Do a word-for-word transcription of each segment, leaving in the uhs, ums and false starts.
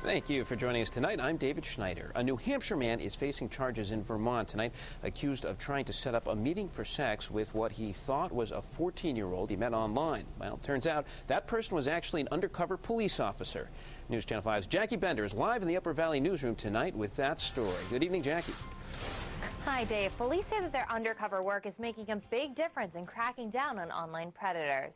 Thank you for joining us tonight. I'm David Schneider. A New Hampshire man is facing charges in Vermont tonight, accused of trying to set up a meeting for sex with what he thought was a fourteen-year-old he met online. Well, it turns out that person was actually an undercover police officer. News Channel five's Jackie Bender is live in the Upper Valley newsroom tonight with that story. Good evening, Jackie. Hi, Dave. Police say that their undercover work is making a big difference in cracking down on online predators.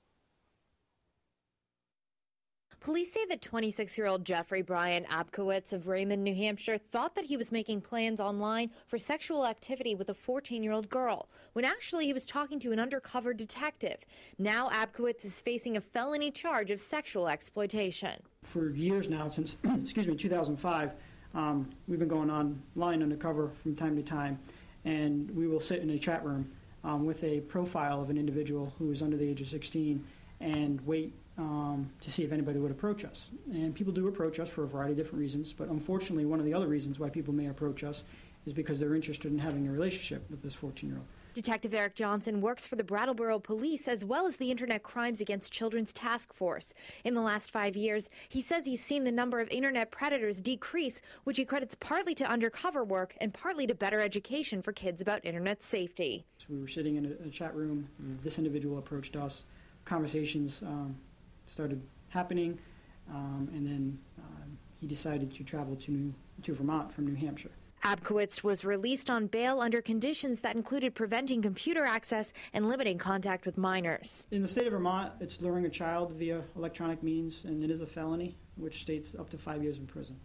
Police say that twenty-six-year-old Jeffrey Brian Abkowitz of Raymond, New Hampshire, thought that he was making plans online for sexual activity with a fourteen-year-old girl, when actually he was talking to an undercover detective. Now Abkowitz is facing a felony charge of sexual exploitation. For years now, since excuse me, two thousand five, um, we've been going online undercover from time to time, and we will sit in a chat room um, with a profile of an individual who is under the age of sixteen and wait Um, to see if anybody would approach us. And people do approach us for a variety of different reasons, but unfortunately one of the other reasons why people may approach us is because they're interested in having a relationship with this fourteen-year-old. Detective Eric Johnson works for the Brattleboro Police as well as the Internet Crimes Against Children's Task Force. In the last five years, he says he's seen the number of Internet predators decrease, which he credits partly to undercover work and partly to better education for kids about Internet safety. So we were sitting in a, a chat room, and this individual approached us, conversations um, started happening, um, and then um, he decided to travel to, New, to Vermont from New Hampshire. Abkowitz was released on bail under conditions that included preventing computer access and limiting contact with minors. In the state of Vermont, it's luring a child via electronic means, and it is a felony, which states up to five years in prison.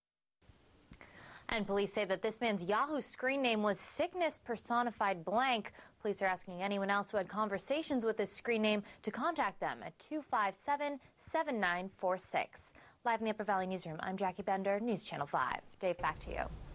And police say that this man's Yahoo screen name was Sickness Personified Blank. Police are asking anyone else who had conversations with this screen name to contact them at two five seven, seven nine four six. Live in the Upper Valley Newsroom, I'm Jackie Bender, News Channel five. Dave, back to you.